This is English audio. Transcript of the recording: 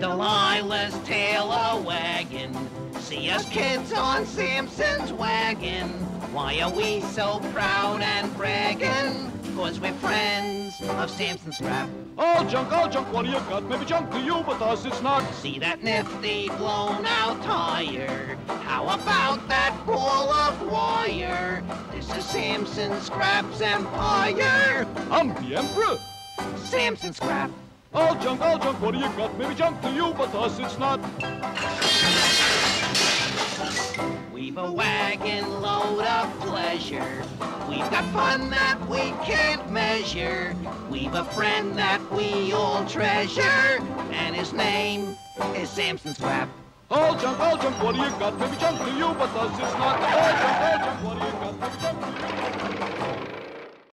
Delilah's tail a-wagging. See us kids on Samson's wagon. Why are we so proud and bragging? 'Cause we're friends of Samson Scrap. All junk, what do you got? Maybe junk to you, but to us it's not. See that nifty blown-out tire? How about that ball of wire? This is Samson Scrap's empire. I'm the emperor. Samson Scrap. All junk, what do you got? Maybe junk to you, but to us it's not. We've a wagon load of pleasure. We've got fun that we can't measure. We've a friend that we all treasure, and his name is Samson Scrap. All junk, what do you got? Maybe junk to you, but to us it's not. All junk, what do you got? Maybe junk to you.